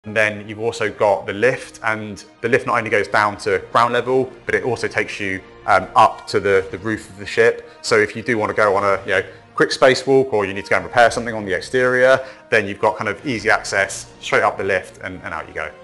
And then you've also got the lift, and the lift not only goes down to ground level, but it also takes you up to the roof of the ship. So if you do want to go on a quick spacewalk, or you need to go and repair something on the exterior, then you've got kind of easy access straight up the lift and out you go.